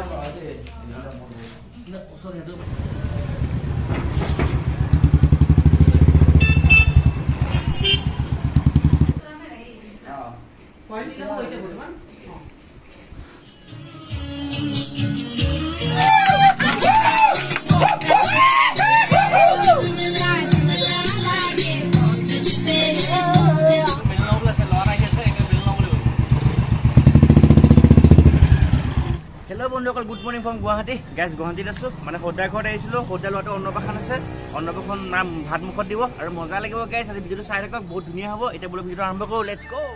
Hello bondukal, good morning from Guwahati. Guys, Guwahati asu mane hodai khot aisilo hodai loate Anoprokhon ase Anoprokhon naam bhat mukhot dibo aru moja lagibo guys আজি video sai rakok bahut dhuniya hobo eta bolo video arambo koro let's go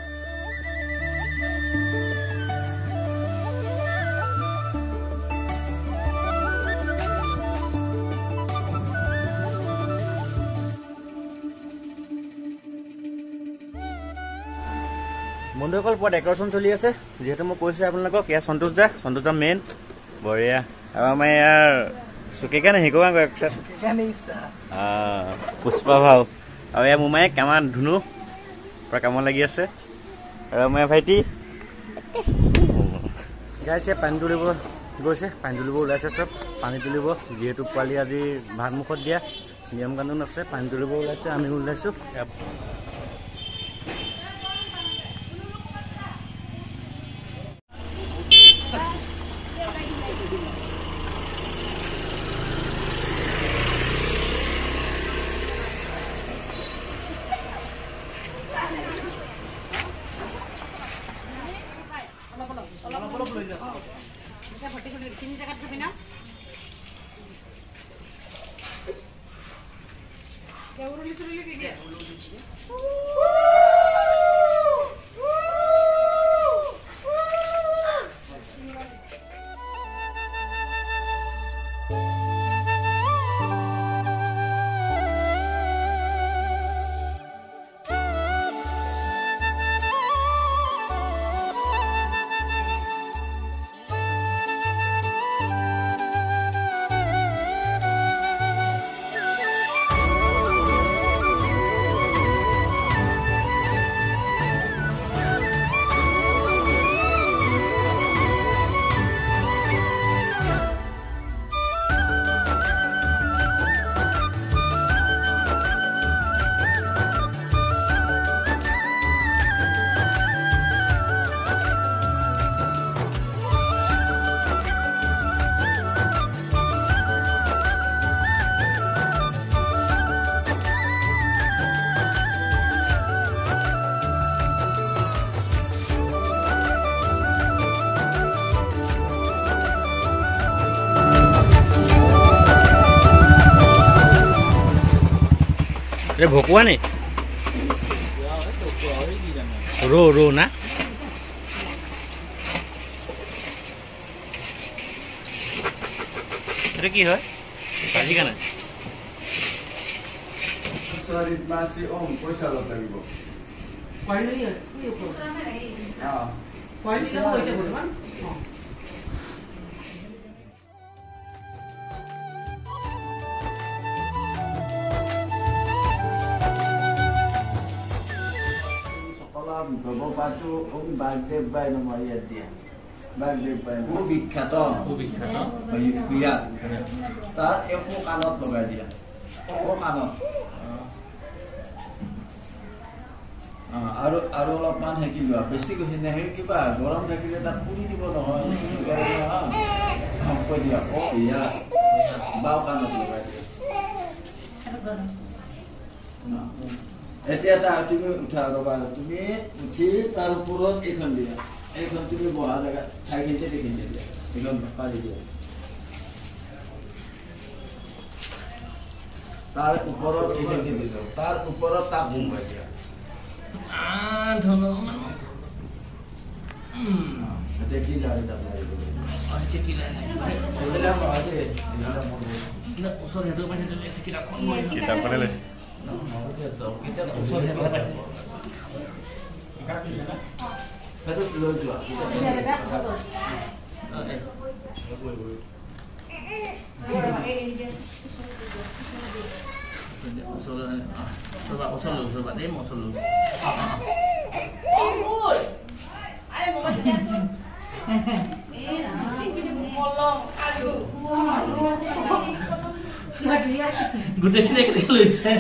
বন্ধুসকল পুৱা decoration চলি আছে যেহেতু মই কৈছো আপোনালোকক ইয়া সন্তোষ দা মেইন বঢ়িয়া আৰু আমাৰ ইয়াৰ সুকেকা নে হেকোৱা সুকেকা নেইছা পুষ্পা ভাও আৰু ইয়া মুমায়ে কামান ধুনু পুৰা কাম লাগি আছে আৰু মই ভাইটি গাইছে পানী তুলিব গৈছে পানী তুলিব ওলাইছে সব পানী তুলিব যেহেতু পোৱালি আজি ভাত মুখত দিয়া নিয়ম কানুন আছে পানী তুলিব ওলাইছে আমি ওলাইছো ये भोकुआ नहीं रो ना अरे की है काजी का ना सॉरी मासी ओम पैसा लगा दिबो पाई नहीं है ये पैसा नहीं हां पाई नहीं हो इते बोलमान हां Bapak patu bagje bay namanya dia. Bagje bay. Ubik kata. Biar. Tar eko kanot logai dia. Eko kanot. Aru lapan hai ki ba. Besi ko hine hai ki ba. Goram thakile tar puri dibo nohoy. Hamko dia. Oh iya. Bau kanot logai dia. এটা তুমি উঠা রবা তুমি উঠি তার উপরত এখন দিয়া এখন তুমি বহা জায়গা ঠাই খেতে দেখিয়ে দিয়া এখন পারি দিয়া তার উপরত এখন দিল তার উপরত তাপ ঘুমাই দিয়া ধন এটা কি জানি তা আজকে কি জানি এগুলা বাদে এগুলা মনে না ওসর হেডো পাশে দিলে সে কিটা কোন বই কিটা করে No, kita usah yang apa sih? Ikat bisa kan? Satu kilo juga. Tidak ada foto. Coba demo solo. Oh, ayo mau masuk. গোটেইখিনি একেলগে লৈছে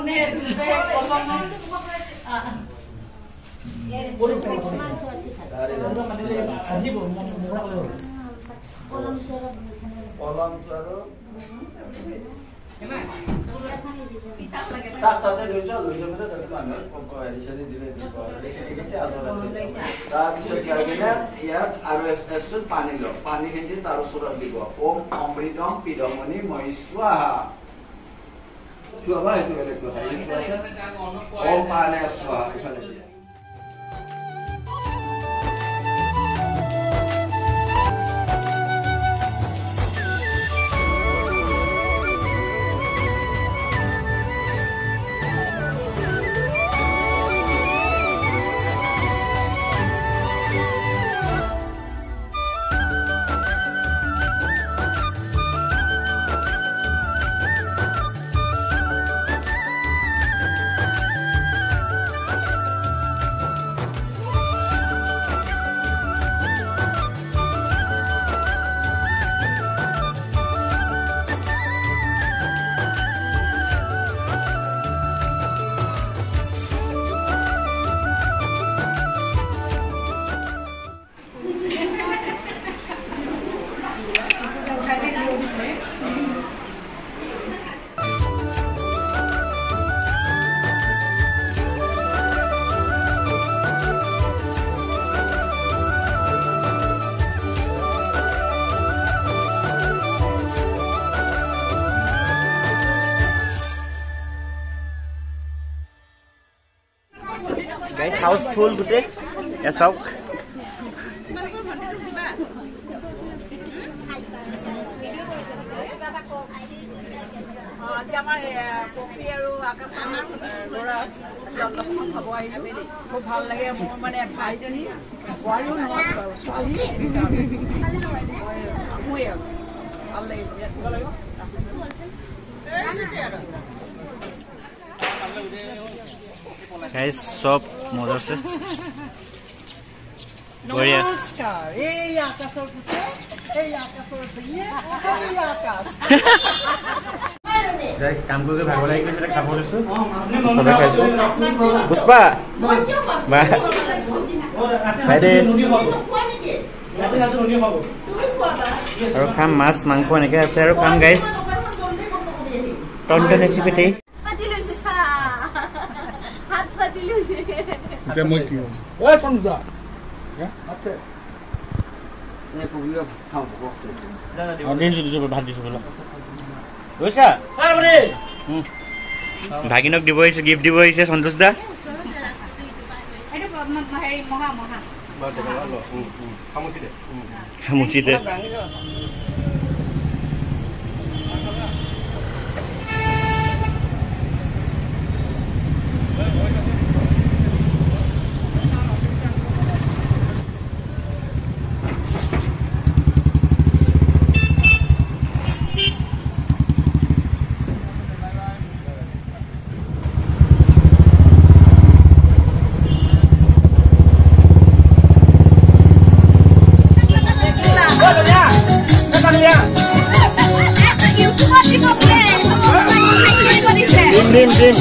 पानी खेति तार ओसरत দিব ओम अमृतम पिडमनि मयि स्वाहा स्वाहा एतु बेलेग কথা ओम पाने स्वाहा इफाले Guys, house full today. Yes, how? Guys, सब मजा से बढ़िया काम करके भाग लगे खाब सबे खाइছো पुष्पा और खाम माছ मांस এনেকে আছে আৰু খাম গাইস টনটন ৰেচিপিতে এতিয়া মই কি ওই সঞ্জা আছে নে কবিও খাও বক্সে দিন যদি ভাত দিছো বলা গৈছা আরে ভাগিনক দিব হইছে গিফট দিব হইছে সন্তোষ দা এটা হেৰি মহা মহা খামুচি দে Dim dim.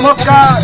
নমস্কাৰ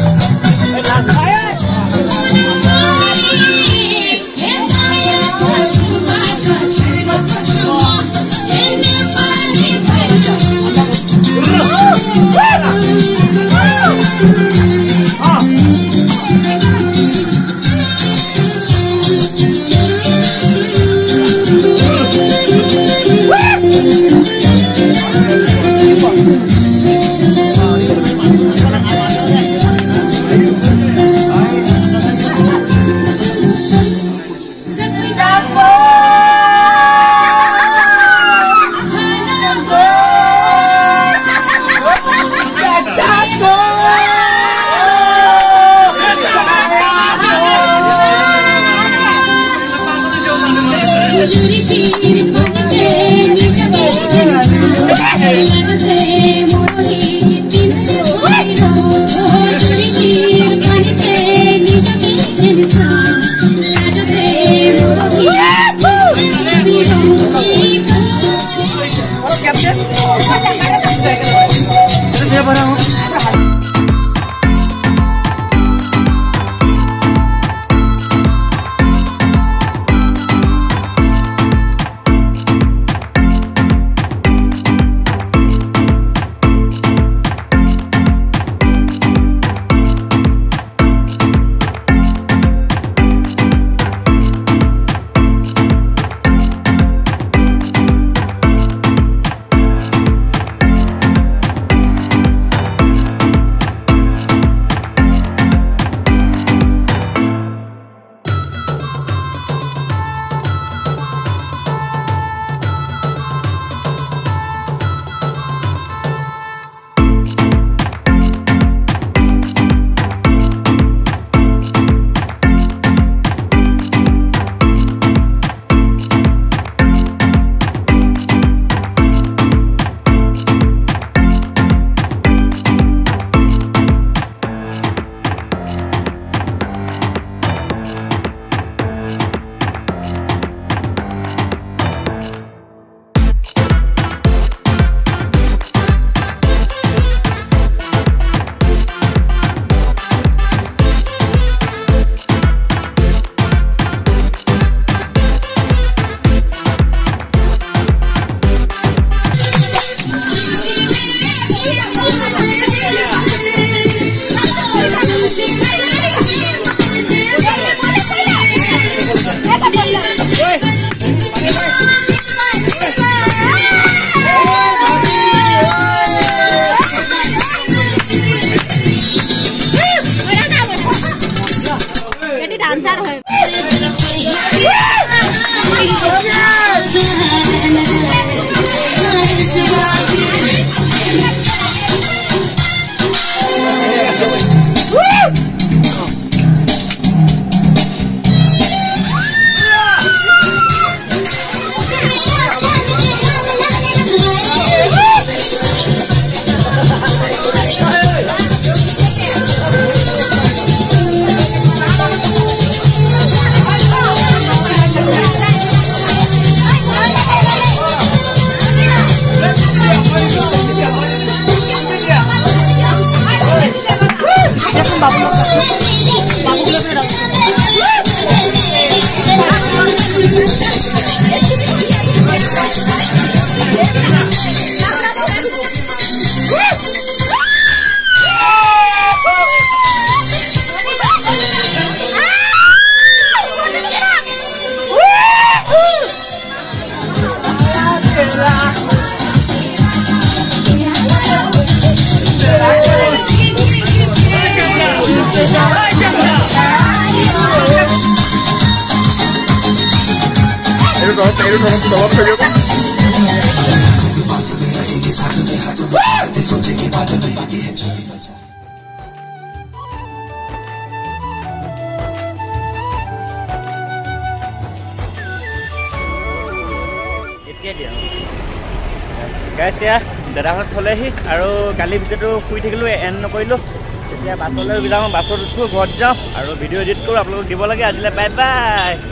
দাদাহঁত থলেহি আৰু কালি ভিডিঅ'টো শুই থাকিলোঁ এণ্ড নকৰিলোঁ এতিয়া বাছলৈ যাওঁ বাছত উঠোঁ ঘৰত যাওঁ আৰু ভিডিঅ' এডিট কৰোঁ আপোনালোকক দিব লাগে আজিলৈ বাই বাই